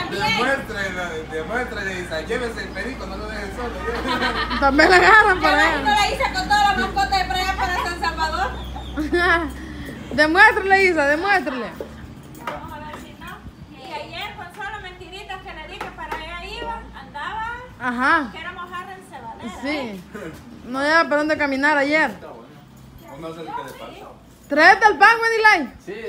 Demuéstrele, Isa, llévese el perico, no lo dejen solo. También la agarran para ¿Qué allá. la hice con todas las mascotas de para allá para San Salvador? Demuéstrele, Isa, demuéstrele. Vamos a ver si no. Y ayer con solo mentiritas que le dije para allá iba, andaba, Ajá. que era mojar en cebadera. Sí. No lleva para dónde caminar ayer. Uno se le quede falta. Tráete el pan, Wendy Lai. Sí.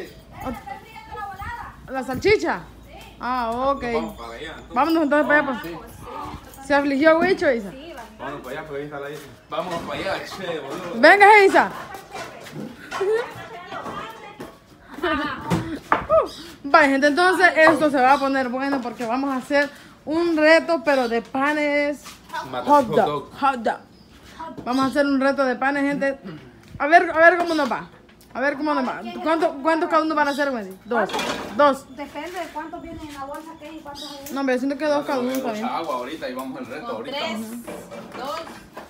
La salchicha. Ah, ok. Vamos para allá. Entonces. Vámonos entonces para allá. Pues. Se afligió Wicho, Isa. Vamos para allá, pero ahí está la Isa. Vámonos para allá, che, boludo. Venga, Isa. Vale, gente, entonces esto se va a poner bueno porque vamos a hacer un reto, pero de panes hot dog. Hot dog. Vamos a hacer un reto de panes, gente. A ver cómo nos va. A ver cómo nos va. ¿Cuántos cada uno van a hacer, Wendy? Dos. Depende de cuántos vienen en la bolsa que y cuántos hay. No, hombre, yo siento que dos cada uno está bien. Agua ahorita y vamos al reto Con ahorita. 3, 2,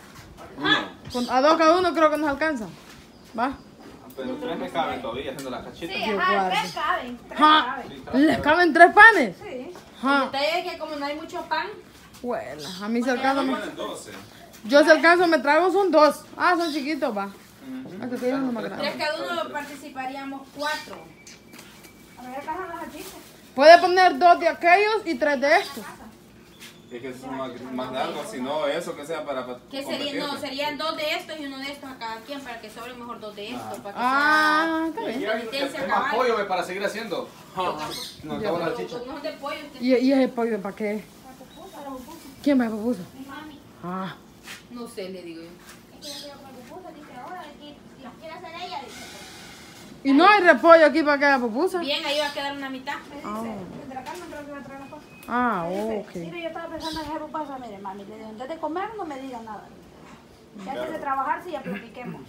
A dos cada uno creo que nos alcanza. ¿Va? Pero 3 me caben todavía haciendo las cachitas. Sí, Qué ajá, guarda. 3 caben. 3 Ja. caben. ¿Les caben 3 panes? Sí. El Ja. detalle es que como no hay mucho pan, Huela, a mí se alcanza. Tienen 12. Yo si alcanzo me traigo son 2. Ah, son chiquitos, va. Hasta que ellos no más 3 grandes. cada uno participaríamos 4. A ver, acá están las salchichas. Puede poner 2 de aquellos y 3 de estos. Es que son más largos, si no, eso que sea para ¿Qué sería? No, serían 2 de estos y 1 de estos a cada quien para que sobren mejor 2 de estos. Para que Ah, está bien. penitencia Es más cabal. pollo para seguir haciendo. No, acabo la chicha. Con ojos de pollo. usted- ¿Y ese pollo para qué? ¿Quién me pupusa? Ah. No sé, le digo yo. Es que yo quiero comer pupusas, dice ahora, si las quiere hacer ella, dice. ¿Y no hay repollo aquí para que haga pupusa? Bien, ahí va a quedar una mitad. Me dice, desde la Carmen creo que va a traer las cosas. Ah, Me dice, ok. mire, yo estaba pensando en hacer pupusas, mire, mami, le digo, antes de comer no me diga nada. Ya antes de trabajar sí ya platiquemos.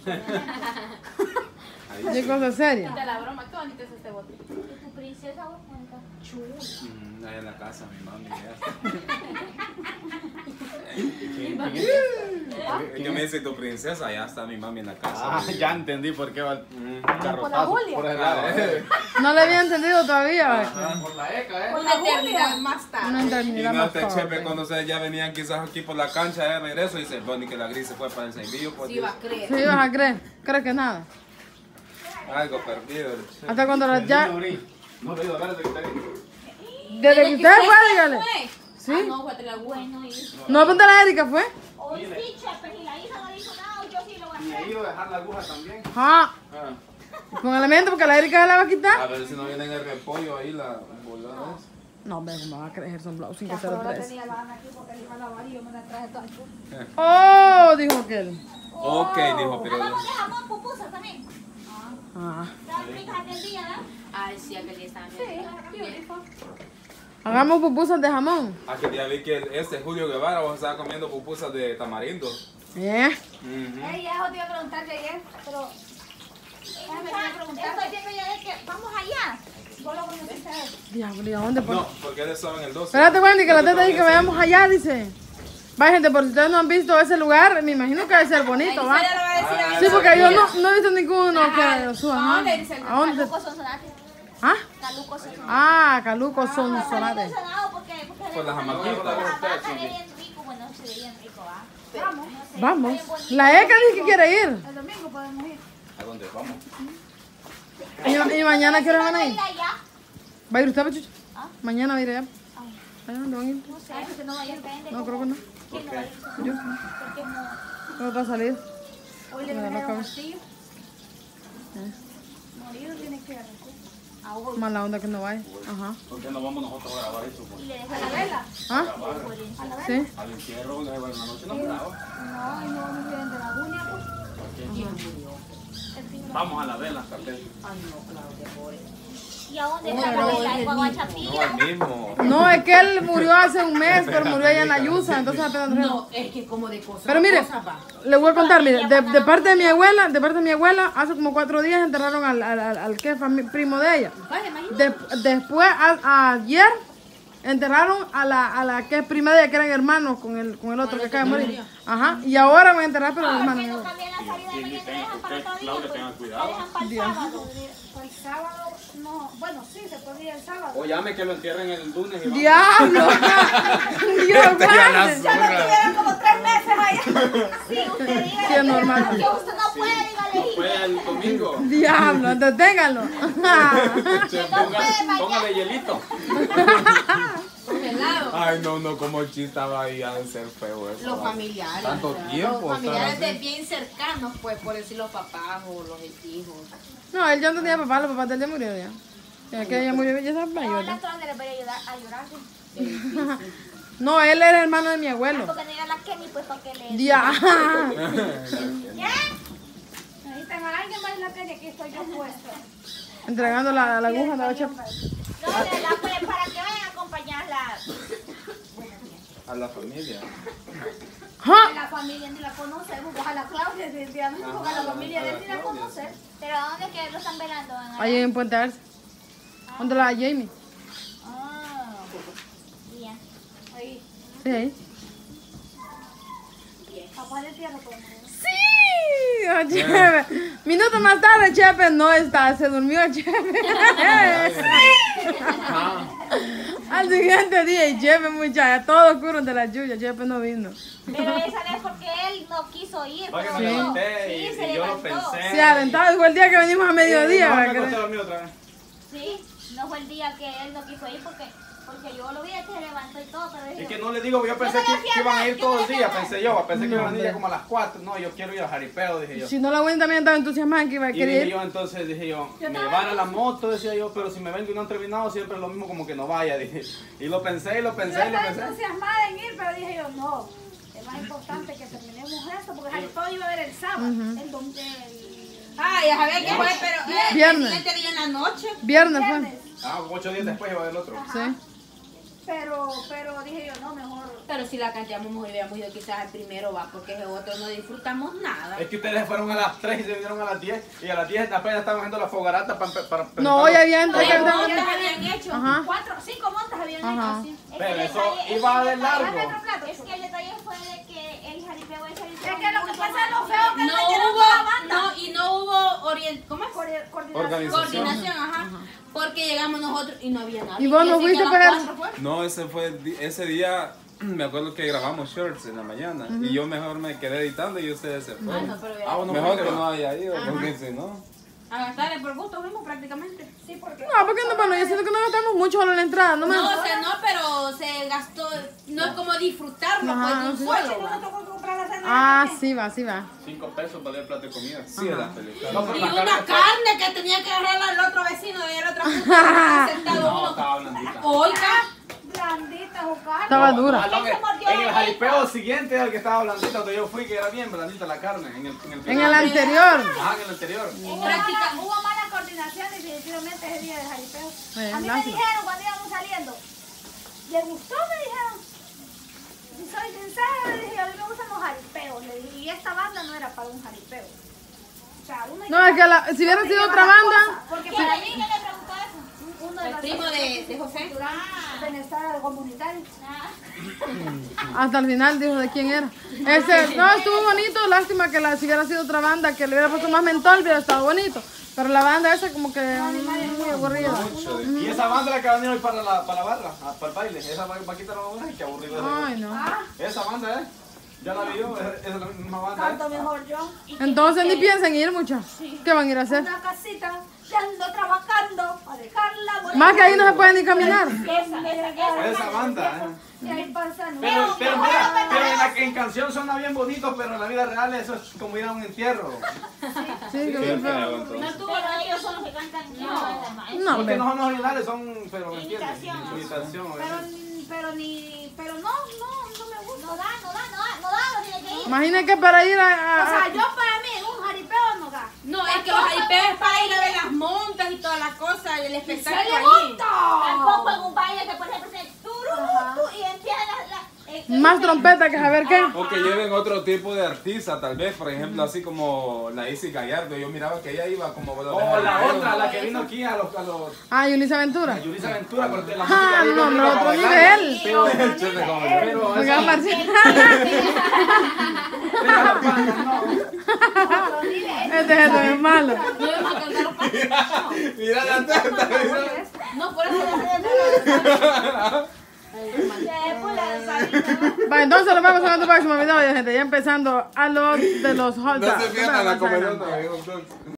¿Qué cosa seria? Quita la broma, qué bonito es este bote. ¿Y tu princesa vos cuenta? Ahí en la casa, mi mami. Yo me dice tu princesa, ya está mi mami en la casa. Ah, ya entendí por qué va el Por la carrotazo Julia. por ese lado. No le había entendido todavía. Por la ECA, Una eternidad más Una tarde. Y eternidad no más este tarde. chepe cuando ustedes ya venían quizás aquí por la cancha de regreso y se pone que la gris se fue para el Seibillo, pues Sí, va a creer. Sí, vas a creer. ¿Crees que nada? algo perdido. el chepe. Hasta cuando las ya... No, le digo, espérate que está ahí. Desde que usted fue, dígale. ¿Sí? ¿Sí? Ah, no, fue la Bueno, y No, apunta la Erika, ¿fue? hoy sí, chepe, y la hija no dijo nada, yo sí lo voy a Y he hacer. ido a dejar la aguja también. Ah. Ah, Con elemento porque la Erika se la va a a quitar. ver si no viene en el repollo ahí la volada esa. No, hombre, ¿cómo va a creer? Son Blau Ya, pero ahora 503. tenía la Ana aquí porque le iba a lavar y yo me la traje toda. Oh, dijo aquel. Ok, dijo, pero Hagamos de jamón pupusa también. Ah. ¿Están ricas aquel día, ¿verdad? Ay, sí, aquel día estaba bien. Hagamos pupusas de jamón. aquel día vi que Julio Guevara vos estaba comiendo pupusas de tamarindo. ¿Eh? Ujú. Ey, eso te iba a preguntar de ayer, pero déjame te iba a preguntar. Estoy viendo ya de que vamos allá. ¿Vos lo conociste a él? Diablo, ¿y a dónde? No, porque él estaba en el 12. Espérate, Wendy, que la teta dice que vayamos allá, dice. Vaya, gente, por si ustedes no han visto ese lugar, me imagino que debe ser bonito, ¿va? Gisela le va a decir a Sí, ella. porque yo no he visto ninguno que lo suba. ¿A ajá. dónde dice el ¿A dónde? Caluco Sonsonate. ¿Ah? Caluco Sonsonate. Ah, Caluco son Salí solares. emocionado porque Por las jamaquitas. se ve bien rico, bueno, se ve bien rico, ¿va? Vamos, Vamos. La Eka dice que quiere ir. el domingo podemos ir. ¿A dónde vamos? Y mañana, ¿qué hora van a ir? Ir allá. ¿Va a ir usted, Pachucho? Mañana va a ir allá. ¿Allá dónde van a ir? No sé, que no vaya a depende. No, creo que no. ¿Quién no va a ir? Yo. Porque no. Tengo otra salida. Hoy le Me da la trajeron cabeza. martillo. Morido tiene que ir a recoger. Mala onda que no vaya. Ajá. ¿Por qué no vamos nosotros a grabar eso? Y le dejo A la vela. ¿Ah? Sí. Al entierro, donde se va en la noche, no graba. No, y no vamos a ir de la Julia, pues. Vamos a la vela, cartel. ¿Y a dónde está la vela? ¿En Guaguachapilla? No, el mismo. No, es que él murió hace un mes, pero murió allá en la Yusa, entonces apenas No, es que como de cosas. Pero mire, le voy a contar, mire, de parte de mi abuela, hace como 4 días enterraron al que primo de ella. Vaya, imagínate. Después, ayer, enterraron a la que es prima de ella, que eran hermanos con el otro que acaba de morir. Ajá, y ahora van a enterrar pero los ¿Por hermanos. qué no cambian la salida de mañana y dejan para otro día? Claudia, tengan cuidado. La dejan para el sábado. El sábado, no, bueno, sí, se puede ir el sábado. O llame que lo entierren el lunes y vamos. ¡Diablo! ¡Dios guarde! Ya lo tuvieron como 3 meses allá. Sí, usted diga. Sí, es normal. Que usted no puede, dígale. Fue el domingo. ¡Diablo! Deténganlo. Póngale hielito. Congelado. Ay, no, como Chi estaba ahí, ha de ser feo eso. Los familiares. Tanto o sea, tiempo, Los familiares estar de así. bien cercanos, pues, por decir los papás o los hijos. No, él ya no tenía papá, los papás de él ya murieron ya. Ya que ella murió, ya estaba mayor. No, ya. las todas les voy a ayudar a llorar. No, él era hermano de mi abuelo. Porque no diga la Kenny, pues para que le. ¡Diablo! ¿Qué? Necesitan a alguien más en la tele, aquí estoy yo puesta. Entregando la aguja, andaba Chepe. No, de la pues para que vayan a acompañarla. A la familia. ¡Ja! La familia ni la conocemos, a la Claudia, definitivamente, porque a la familia de él ni la conoce. Pero ¿a dónde es que lo están velando? Ahí en Puente Arce. ¿Dónde la Jamie? Ah, bien. Ahí, Sí, ahí. capaz de tierra todo el mundo. ¡Sí! Oh, Chepe. Minutos más tarde, Chepe no está. Se durmió Chepe. Al siguiente día, y Chepe, muchacha, todo oscuro de la lluvia. Chepe no vino. Pero esa vez porque él no quiso ir. Oye, pero me no. levanté y, Sí, se y yo lo levantó. pensé. Se aventaba, fue el día que venimos a mediodía. No, me ¿verdad? acosté a dormir otra vez. Sí, no fue el día que él no quiso ir porque yo lo vi, él se levantó y todo, pero dije, Es que no le digo, yo pensé no le que iban a ir fui a todo ver, el yo día, no le fui a pensé yo, pensé que iban a ir ya como a las 4. No, yo quiero ir al jaripeo, dije yo. Si no, la Wendy también estaba entusiasmada que iba a Y querer dije ir. yo, entonces dije yo, me van a la moto, decía yo, pero si me ven que no han terminado, siempre es lo mismo como que no vaya, dije. Y lo pensé, y lo Yo pensé, y lo estaba pensé. entusiasmada en ir, pero dije yo, no, es más importante que terminemos esto, porque Jaripeo iba a ver el sábado, el domingo, Ay, ya sabía que fue, pero Viernes. el siguiente día en la noche. Viernes fue. viernes. Ah, 8 días después iba a ver el otro. Sí. Pero dije yo, no, mejor. Pero si la cantamos mejor hubiéramos ido quizás el primero va, porque el otro no disfrutamos nada. Es que ustedes fueron a las 3 y se vinieron a las 10, y a las 10 apenas estaban haciendo la fogarata para No, ya había Oye, entrado. montas habían hecho. Ajá. 5 montas habían Ajá. hecho así. es que Pero el eso detalle- iba a es que de el detalle- largo. Es que el detalle fue de que el jaripeo es el Es que lo que pasa es lo feo que No metieron toda la hubo, banda. no, y no hubo ¿cómo es? Coordinación. Coordinación, ajá. Porque llegamos nosotros y no había nadie. ¿Y vos no así que fuiste, a las Pedro? 4 fue. No, ese día, me acuerdo que grabamos shorts en la mañana. Y yo mejor me quedé editando y ustedes se Ah, fueron. no, pero Ah, bueno, Mejor fue que no haya ido, porque si no. a gastarle por gusto mismo prácticamente. Sí, porque. No, porque no, bueno, yo siento que no gastamos mucho solo en la entrada, no me. No, o sea, no, pero se gastó, no es como disfrutarlo Ajá, pues de un sí. Oye, solo. no ¿va? nos tocó comprar la cena. Ah, sí va, sí va. 5 pesos para el plato de comida. Sí, era feliz. No, pero Y la una carne- carne que tenía que agarrar al otro vecino y el otro puta sentado No, uno. estaba blandita. Oiga, Blandita o carne. Estaba dura. No, ¿Quién se mordió en el la jaripeo siguiente era el que estaba blandita, donde yo fui, que era bien blandita la carne. En el En el anterior. Ajá, en el anterior. Hubo mala coordinación definitivamente ese día de jaripeo. A mí me lástima. dijeron cuando íbamos saliendo, ¿le gustó? Me dijeron. Si soy sincera, le dije, a mí me gustan los jaripeos. Le dije, y esta banda no era para un jaripeo. O sea, uno No, es que si hubiera sido otra banda, porque ¿Quién para le mí, preguntó eso? uno de el los primo de José. bienestar comunitario. hasta el final dijo de quién era. No, estuvo bonito, lástima que si hubiera sido otra banda, que le hubiera puesto más mentol, hubiera estado bonito. Pero la banda esa como que muy aburrida. Y esa banda la que va a venir hoy para la barra, para el baile. Esa vaquita no va a qué aburrido es. Ay, no. Esa banda, ya la vi yo, es la misma banda. Tanto mejor yo. Entonces ni piensen ir, muchachos. ¿Qué van a ir a hacer? Una casita, ya ando trabajando para dejarla. Más que ahí no se puede ni caminar. Esa banda, Y ahí pasa, ¿no? Pero mira, pero en canción suena bien bonito, pero en la vida real eso es como ir a un entierro. Sí, que bien feo. No tuvo ellos son los que cantan. No, Porque hombre. no son originales, son, pero me entiendes, Imitación. imitación. Pero no me gusta. No da, no tiene que ir. Imaginen que para ir O a sea, yo para mí en un jaripeo no da. No, es que los jaripeos es para ir a ver las montas y todas las cosas, el ¡Se espectáculo le ahí. monta! Tampoco en un baile que por ejemplo se tururú, y empiezan Más trompeta que saber qué. O que lleven otro tipo de artista, tal vez, por ejemplo, así como la Izzy Gallardo. Yo miraba que ella iba como... O la otra, la que vino aquí a los... Ah, Yulisa Ventura. Yulisa Ventura, porque la Ah, música de ella no, rica no, para otro bailar. nivel. Pero Porque esa- Marcial. Mira la pana, no. Este es es malo. No íbamos a cantar un poquito. Mira la teta. No, por eso Va, entonces nos vemos en otro próximo video, gente. Ya empezando a los de los hot No dogs. se pierdan la comedona.